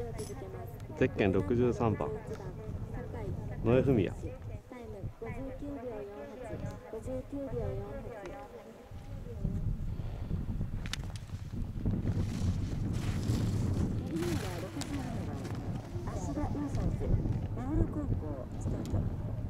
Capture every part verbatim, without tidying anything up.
ゼッケンろくじゅうさんばん野江文也。 タイムごじゅうきゅうびょうよんはち、ごじゅうきゅうびょうよんはち。エリナンバーろくじゅうななばん芦田インサイズ長野高校スタート。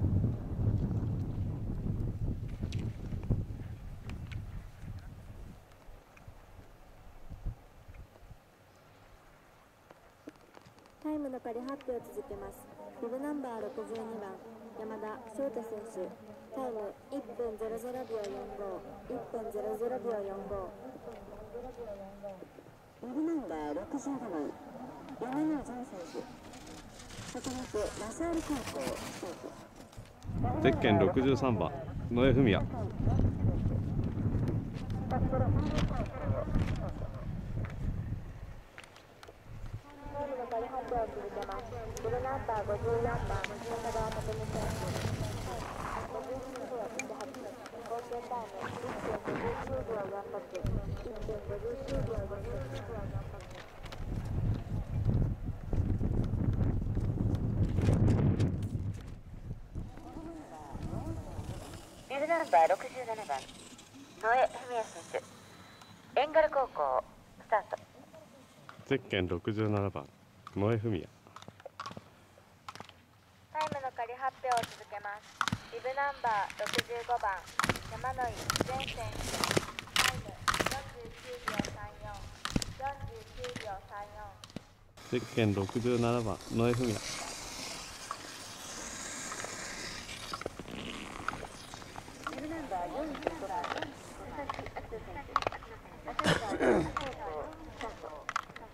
タイムの仮発表を続けます。ビブナンバーろくじゅうにばん山田翔太選手、タイムいっぷんぜろぜろびょうよんご、いっぷんぜろぜろびょうよんご。ビブナンバーろくじゅうごばん山野純選手、先発ラサール高校スタート。 ゼッケンろくじゅうさんばん野江文也。 ビブナンバーごじゅうよんばん中川拓海選手、ごじゅうきゅうびょういちはち、合計タイムいっぷんごじゅうきゅうびょうよんろく、いっぷんごじゅうきゅうびょうごじゅうきゅうびょうよんろく。ビブナンバーろくじゅうななばん野江文也選手、ベンガル高校スタート。 ゼッケンろくじゅうななばん野江文也。 タイムの仮発表を続けます。ビブナンバーろくじゅうごばん山野井全選手、タイムよんじゅうきゅうびょうさんよん、よんじゅうきゅうびょうさんよん。 ゼッケンろくじゅうななばん野江文也。 ビブナンバーよんじゅうごばん佐々木敦選手、旭川高校スタート。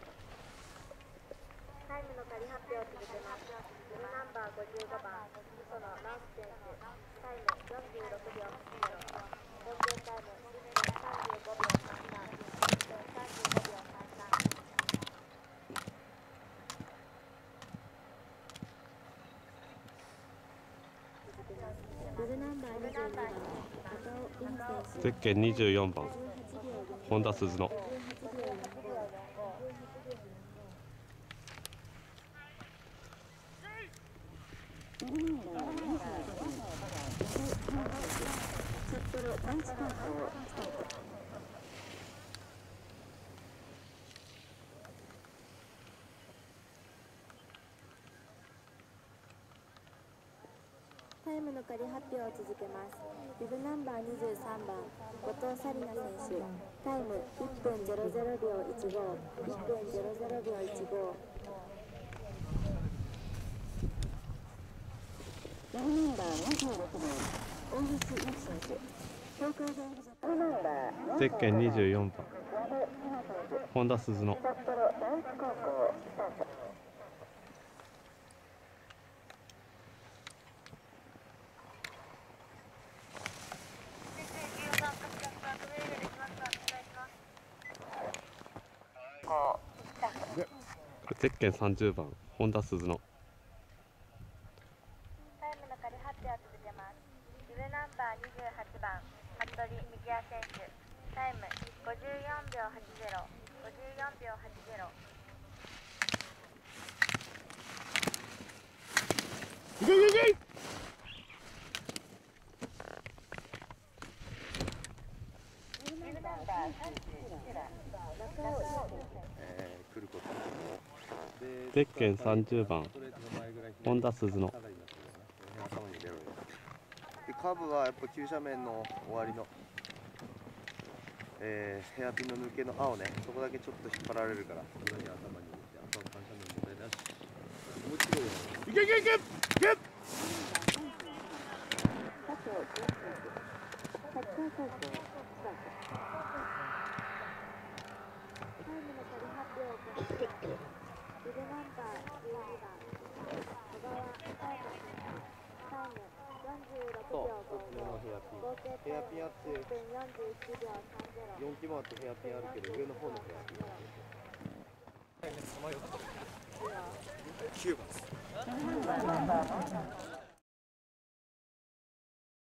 タイムの仮発表を続けます。ビブナンバーごじゅうごばん磯野直樹選手、タイムよんじゅうろくびょうはちゼロ、合計タイムいっぷんさんじゅうごびょうさんさん、いっぷんさんじゅうごびょうさんさん。ビブナンバーにじゅうにばん片尾凛選手、 ゼッケンにじゅうよんばん本田鈴乃。 ビブナンバーにじゅうごばん札幌第一高校スタート。タイムの仮発表を続けます。ビブナンバーにじゅうさんばん後藤紗理奈選手、タイムいっぷんぜろぜろびょういちご、いっぷんぜろぜろびょういちご。ビブナンバーにじゅうろくばん大橋由紀選手、東海大附属。ビブナンバーゼッケンにじゅうよんばん本田鈴乃。 札幌第一高校スタート。 ゼッケンさんじゅうばん本田鈴乃。 タイムの仮発表を続けます。ビブナンバーにじゅうはちばん服部幹也選手、タイムごじゅうよんびょうはちゼロ、ごじゅうよんびょうはちゼロ。 いけいけいけ。 ビブナンバーさんじゅういちばん中尾えー、来ることでゼッケンさんじゅうばん本田鈴乃。 でカーブはやっぱ急斜面の終わりの、えー、ヘアピンの抜けの青ね、そこだけちょっと引っ張られるから、それだけ頭に入れて、あとは反射面問題なし。もう一度よ。いけいけいけいけ。 佐藤健選手、八甲高校スタート。タイムの仮発表を行います。ビブナンバーじゅうにばん小川彩香選手、タイムよんじゅうろくびょうごじゅうご、合計タイムいっぷんよんじゅういちびょうさんゼロ。 よん機もあってヘアピンあるけど、上の方のヘアピンきゅうばんです。